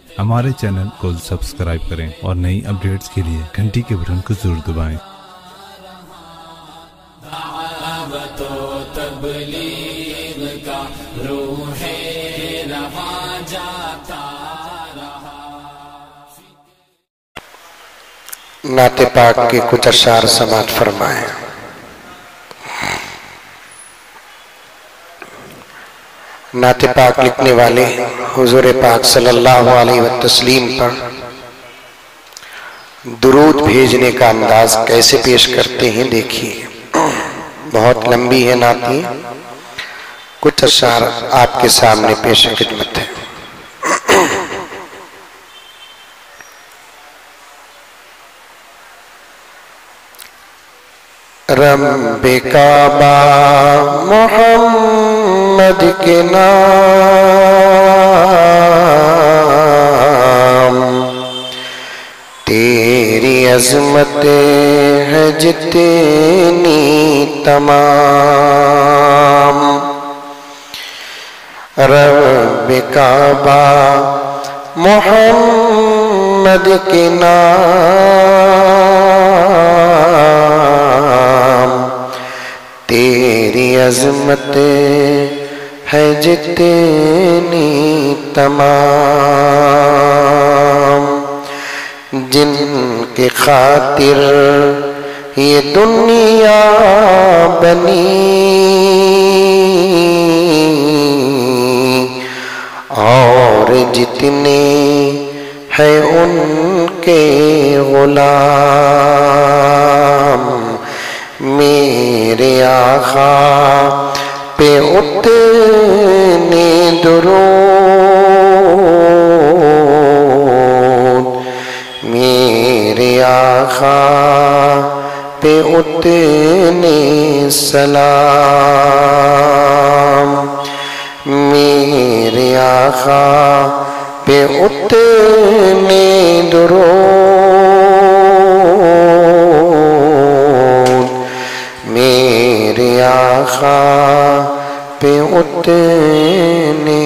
ہمارے چینل کو سبسکرائب کریں اور نئی اپڈیٹس کے لیے گھنٹی کے بٹن کو ضرور دبائیں۔ دعوت و تبلیغ کا روح رواں جاتا رہا۔ نعت پاک کے کچھ اشعار سماعت فرمائیں۔ نعت پاک لکھنے والے حضور پاک صلی اللہ علیہ وسلم پر درود بھیجنے کا انداز کیسے پیش کرتے ہیں دیکھیے۔ بہت لمبی ہے نعت، کچھ اشعار آپ کے سامنے پیش خدمت ہے۔ رب کعبہ محمد کے نام، تیری عظمت ہے جتنی تمام۔ رب کعبہ محمد کے نام، تیری عظمت ہے جتنی تمام۔ جن کے خاطر یہ دنیا بنی اور جتنے ہیں ان کے غلام، میرے آقا پہ اتنے درود، میرے آقا پہ اتنے سلام، میرے آقا پہ اتنے درود، میرے آقا پہ اتنے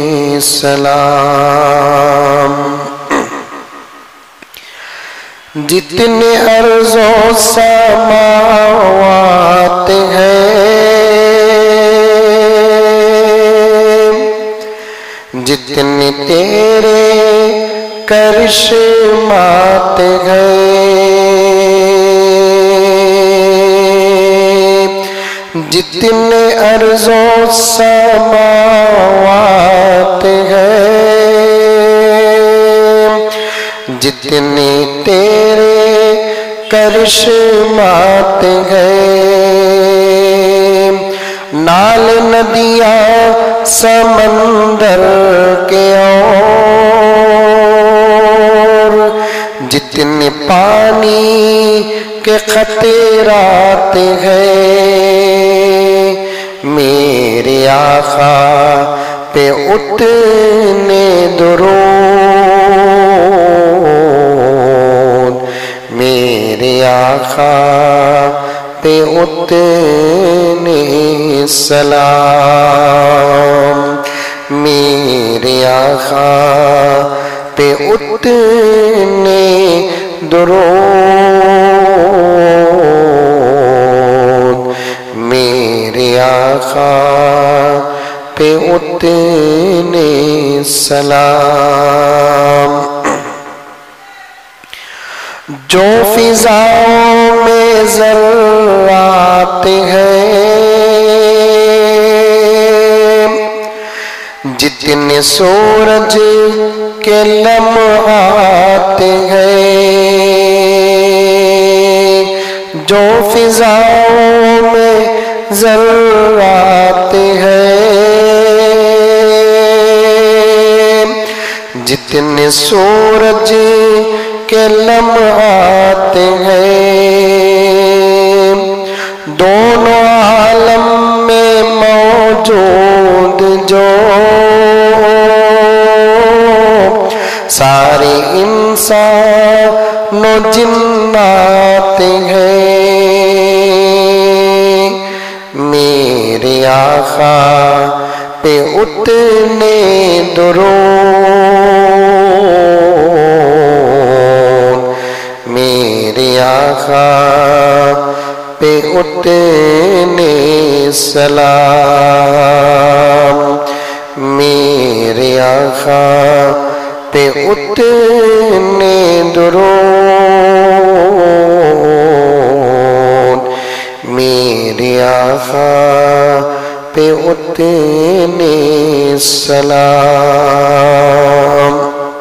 سلام۔ جتنے ارض و سماوات ہیں، جتنے تیرے کرشمات ہیں، جتنے ارض و سماوات ہیں، جتنے تیرے کرشمات ہیں، نال ندیاں سمندر کے اور جتنے پانی کے قطرات ہیں، میرے آقا پہ اتنے درود، میرے آقا پہ اتنے سلام، میرے آقا پہ اتنے درود، میرے آقا پہ اتنے سلام۔ جو فضاؤں میں ذرات ہیں، جتنے سورج کے لمحات ہیں، جو فضاؤں میں ذرات ہیں، جتنے سورج کے لمحات ہیں، دونوں عالم میں موجود جو سارے انسان و جنات ہیں، میرے آقا پہ اتنے درود، सलाम, मेरे आका पे उतने दुरूद, मेरे आका पे उतने सलाम।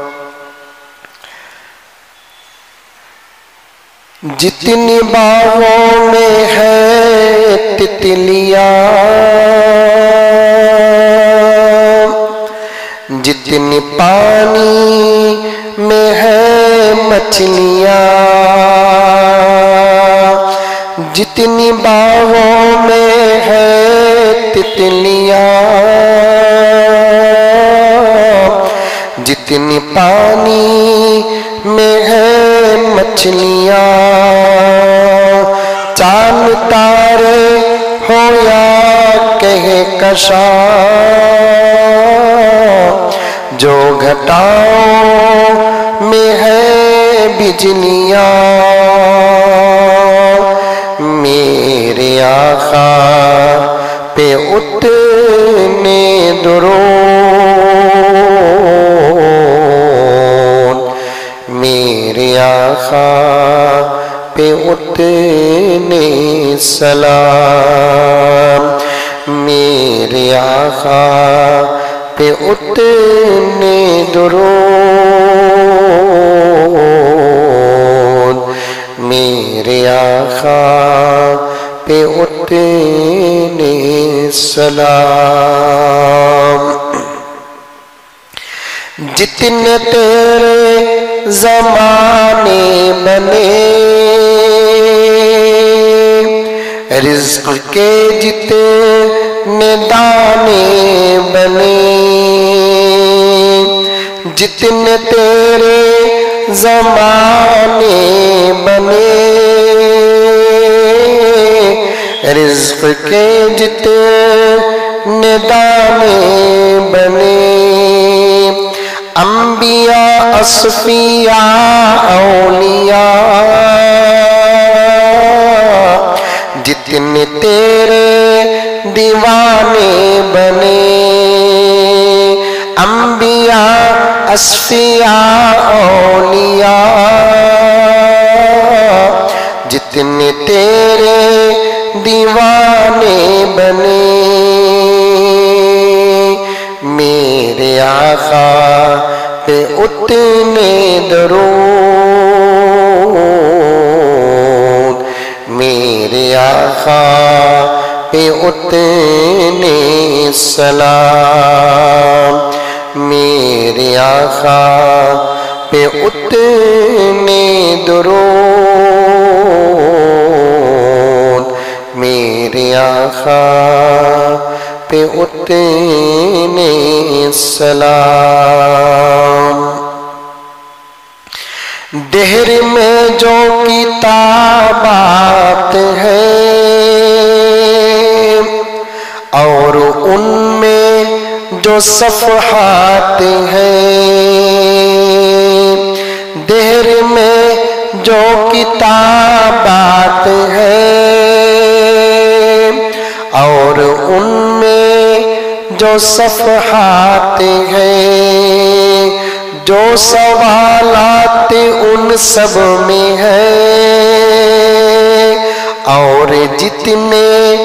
जितनी बागों में है तितलियां, जितनी पानी में है मछलियां, जितनी बागों में है तितलियां, जितनी पानी में है मछलियां, चांद तारे हो या कहकशां, जो घटाओं में है बिजलियां, मेरे आका पे उतने दुरूद, मेरे आका पे उतने सलाम, मेरे आका पे उतने दुरूद, मेरे आका पे उतने सलाम। जितने तेरे ज़माने बने, रिज़्क़ के जितने दाने बने, जितने तेरे ज़माने बने, रिज़्क़ के जितने दाने बने, अंबिया असफिया औलिया, जितने तेरे दीवाने बने, अंबिया असफिया औलिया, जितने तेरे दीवाने बने, मेरे आका पे उतने दरूद, मेरे आका पे उतने सलाम, मेरे आका पे उतने दुरूद, मेरे आका पे उतने सलाम। देहर में जो किताबात है और उनमें जो सफ़हात हैं, देहर में जो किताबात है और उनमें जो सफ़हात हैं, जो सवालात उन सब में है और जितने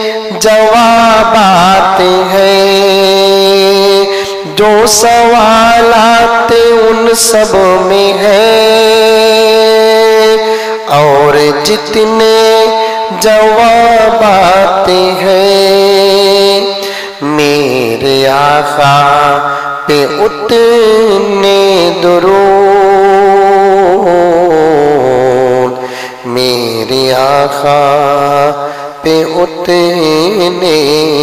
जवाबात हैं, जो सवालात उन सब में है और जितने जवाबात हैं, मेरे आका पे उतने दुरूद, मेरे आका पे उतने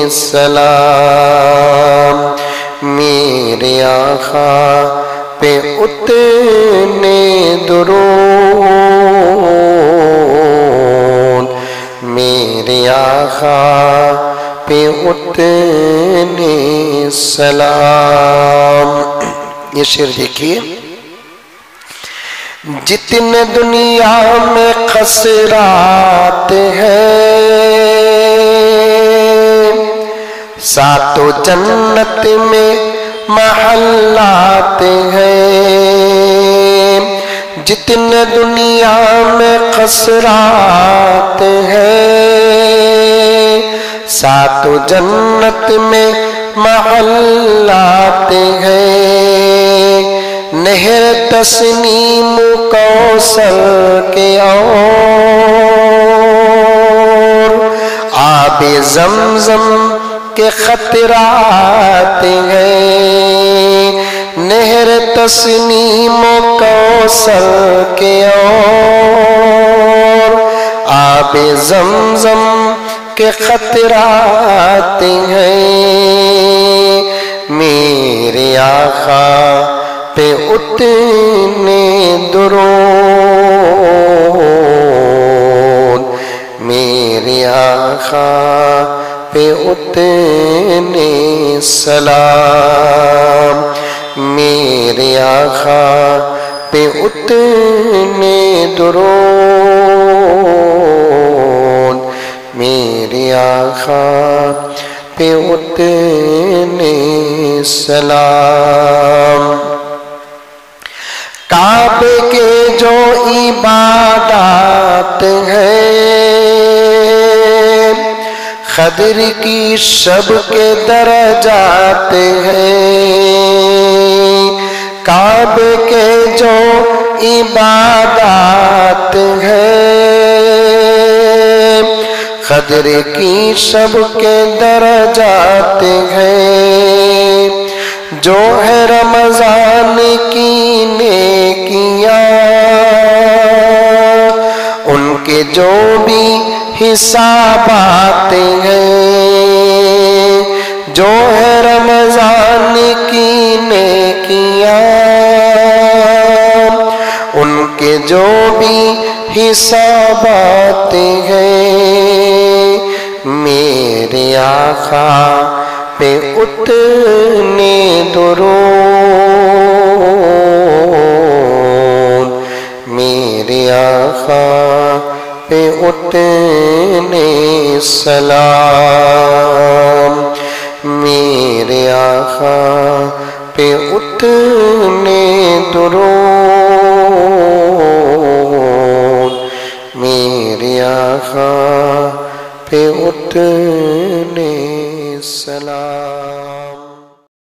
सलाम, मेरे आका पे उतने दुरूद, मेरे आका पे उतने सलाम। ये शेर देखिए, जितने दुनिया में खसरात है सातों जन्नत में महल्लाते हैं, जितने दुनिया में खसरात हैं। सातों जन्नत में महल्लाते हैं, नहर तस्नीम कौसर के और आबे ज़मज़म के खतरात हैं। नहर तस्नीम कौसर के और आबे ज़मज़म के खतरात हैं। मेरे आका पे उतने दुरूद, मेरे आका पे उतने सलाम, मेरे आका पे उतने दुरूद, मेरे आका पे उतने सलाम। काबे के जो इबादत है, खदर की शब के दरजात हैं। काबे के जो इबादत है, खदर की शब के दरजात हैं। जो है रमजान की नेकियां, उनके जो भी हिसाबात हैं। जो है रमजान की नेकियां, उनके जो भी हिसाबात हैं। मेरे आका पे उतने दुरूद, मेरे आका पे उतने सलाम, मेरे आका पे उतने दुरूद, मेरे आका पे उतने सलाम।